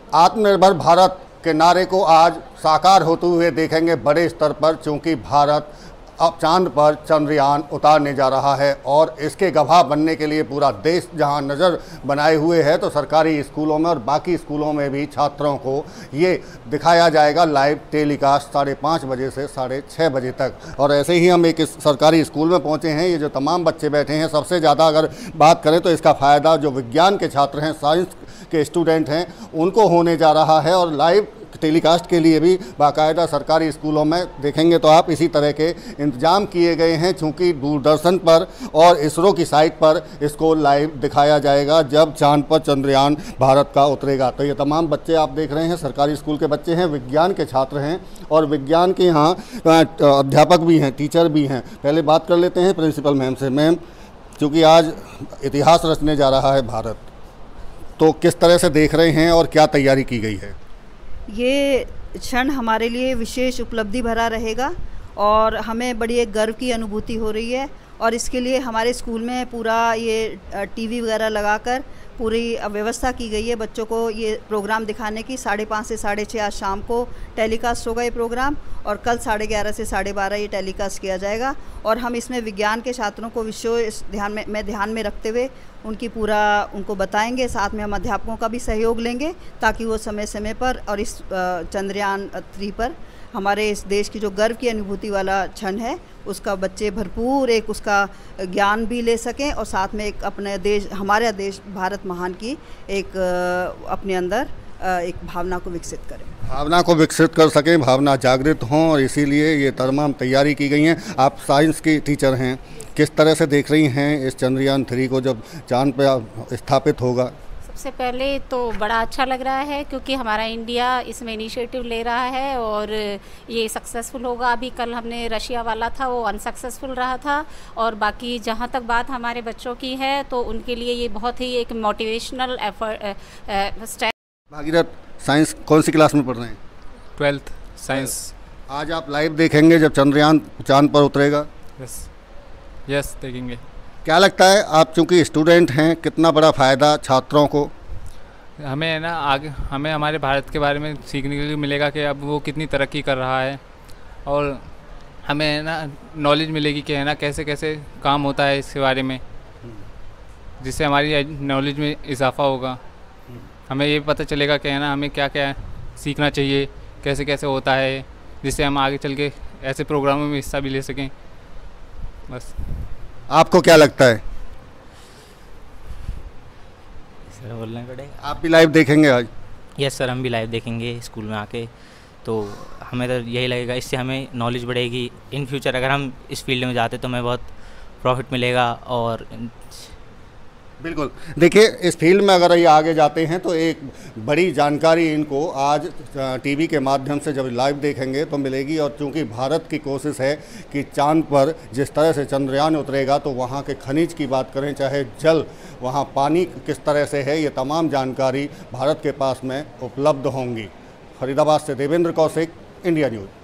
आत्मनिर्भर भारत के नारे को आज साकार होते हुए देखेंगे बड़े स्तर पर, क्योंकि भारत अब चांद पर चंद्रयान उतारने जा रहा है और इसके गवाह बनने के लिए पूरा देश जहां नज़र बनाए हुए है, तो सरकारी स्कूलों में और बाकी स्कूलों में भी छात्रों को ये दिखाया जाएगा लाइव टेलीकास्ट 5:30 बजे से 6:30 बजे तक। और ऐसे ही हम एक सरकारी स्कूल में पहुंचे हैं। ये जो तमाम बच्चे बैठे हैं, सबसे ज़्यादा अगर बात करें तो इसका फ़ायदा जो विज्ञान के छात्र हैं, साइंस के स्टूडेंट हैं, उनको होने जा रहा है। और लाइव टेलीकास्ट के लिए भी बाकायदा सरकारी स्कूलों में देखेंगे तो आप इसी तरह के इंतजाम किए गए हैं, चूँकि दूरदर्शन पर और इसरो की साइट पर इसको लाइव दिखाया जाएगा जब चांद पर चंद्रयान भारत का उतरेगा। तो ये तमाम बच्चे आप देख रहे हैं सरकारी स्कूल के बच्चे हैं, विज्ञान के छात्र हैं और विज्ञान के यहाँ अध्यापक भी हैं, टीचर भी हैं। पहले बात कर लेते हैं प्रिंसिपल मैम से। मैम, चूँकि आज इतिहास रचने जा रहा है भारत, तो किस तरह से देख रहे हैं और क्या तैयारी की गई है? ये क्षण हमारे लिए विशेष उपलब्धि भरा रहेगा और हमें बड़ी एक गर्व की अनुभूति हो रही है। और इसके लिए हमारे स्कूल में पूरा ये टीवी वगैरह लगाकर पूरी व्यवस्था की गई है बच्चों को ये प्रोग्राम दिखाने की। 5:30 से 6:30 आज शाम को टेलीकास्ट होगा ये प्रोग्राम और कल 11:30 से 12:30 ये टेलीकास्ट किया जाएगा। और हम इसमें विज्ञान के छात्रों को विशेष ध्यान में रखते हुए उनको बताएंगे। साथ में हम अध्यापकों का भी सहयोग लेंगे ताकि वो समय समय पर और इस चंद्रयान 3 पर हमारे इस देश की जो गर्व की अनुभूति वाला क्षण है उसका बच्चे भरपूर एक उसका ज्ञान भी ले सकें और साथ में एक अपने देश, हमारा देश भारत महान की एक अपने अंदर एक भावना को विकसित करें, भावना को विकसित कर सकें, भावना जागृत हों। और इसीलिए ये तमाम तैयारी की गई हैं। आप साइंस की टीचर हैं, किस तरह से देख रही हैं इस चंद्रयान 3 को जब चांद पर स्थापित होगा? सबसे पहले तो बड़ा अच्छा लग रहा है क्योंकि हमारा इंडिया इसमें इनिशिएटिव ले रहा है और ये सक्सेसफुल होगा। अभी कल हमने रशिया वाला था, वो अनसक्सेसफुल रहा था। और बाकी जहाँ तक बात हमारे बच्चों की है तो उनके लिए ये बहुत ही एक मोटिवेशनल एफर्ट। भागीरथ, साइंस कौन सी क्लास में पढ़ रहे हैं? 12th science. आज आप लाइव देखेंगे जब चंद्रयान चांद पर उतरेगा? यस देखेंगे। क्या लगता है, आप चूँकि स्टूडेंट हैं, कितना बड़ा फ़ायदा छात्रों को? हमें है ना आगे हमें हमारे भारत के बारे में सीखने के लिए मिलेगा कि अब वो कितनी तरक्की कर रहा है और हमें है ना नॉलेज मिलेगी कि है ना कैसे कैसे काम होता है इसके बारे में, जिससे हमारी नॉलेज में इजाफा होगा। हमें ये पता चलेगा कि है ना हमें क्या क्या सीखना चाहिए, कैसे कैसे होता है, जिससे हम आगे चल के ऐसे प्रोग्रामों में हिस्सा भी ले सकें। बस। आपको क्या लगता है? सर बोलना पड़ेगा। आप भी लाइव देखेंगे आज? यस सर, हम भी लाइव देखेंगे स्कूल में आके। तो हमें तो यही लगेगा, इससे हमें नॉलेज बढ़ेगी। इन फ्यूचर अगर हम इस फील्ड में जाते तो हमें बहुत प्रॉफिट मिलेगा। और बिल्कुल, देखिए इस फील्ड में अगर ये आगे जाते हैं तो एक बड़ी जानकारी इनको आज टीवी के माध्यम से जब लाइव देखेंगे तो मिलेगी। और चूंकि भारत की कोशिश है कि चांद पर जिस तरह से चंद्रयान उतरेगा तो वहाँ के खनिज की बात करें, चाहे जल, वहाँ पानी किस तरह से है, ये तमाम जानकारी भारत के पास में उपलब्ध होंगी। फरीदाबाद से देवेंद्र कौशिक, इंडिया न्यूज़।